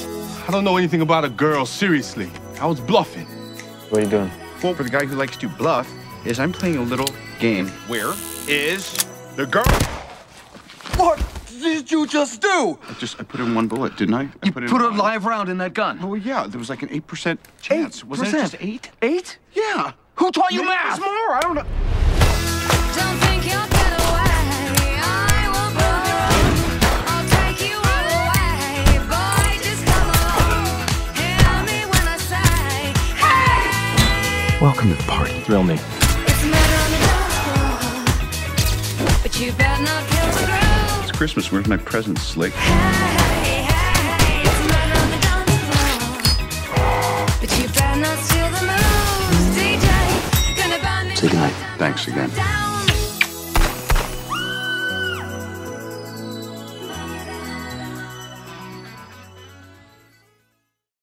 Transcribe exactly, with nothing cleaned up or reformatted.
I don't know anything about a girl, seriously. I was bluffing. What are you doing? Well, for the guy who likes to bluff, is I'm playing a little game. Where is the girl? What did you just do? I just, I put in one bullet, didn't I? I You put, in put a one. live round in that gun. Oh, yeah, there was like an eight percent chance. Wasn't it just eight? Eight? Yeah. Who taught you Maybe math? it was more, I don't know. Don't think you'll get away. I will prove you wrong. I'll take you all away. Boy, just come along. Hear me when I say, hey. Welcome to the party. Thrill me. It's a matter on the dance floor, but you better not kill the groove. It's Christmas. Where's my present, Slick? Hey, hey, hey. It's a matter on the dance floor, but you better not steal the moves. D J, gonna buy me Say goodnight. Thanks again. down.